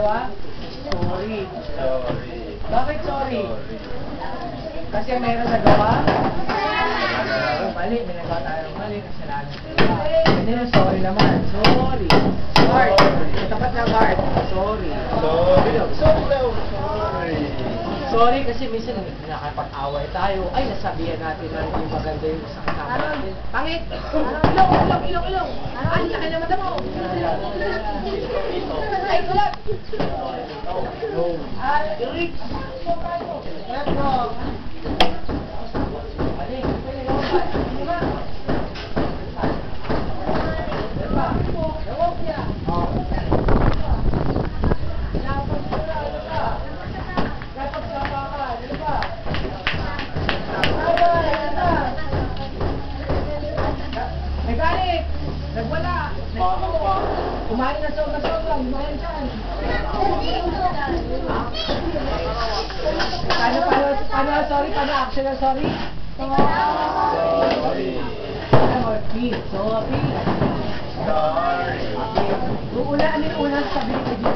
pangalawa? Sorry. Sorry. Bakit sorry? Kasi meron nagawa? Mali, may nagawa tayo ng mali. Kasalanan sila. Hindi na sorry naman. Sorry. Guard. Tapat na guard. Sorry. Sorry. Sorry. Sorry kasi minsan nakapag-away tayo. Ay, nasabihan natin na hindi maganda yung sa kasama natin. Pangit! Ilong! Ay, laki naman na mo! Ay, kulot! Eric! Let's go! Naggalit! Nagwala! Kumain na sobra-sobra! Kumain dyan! Paano sorry? Paano action na sorry? Sorry. Sorry. Sorry. Sorry. Una, ano yung una sabihin ko dito?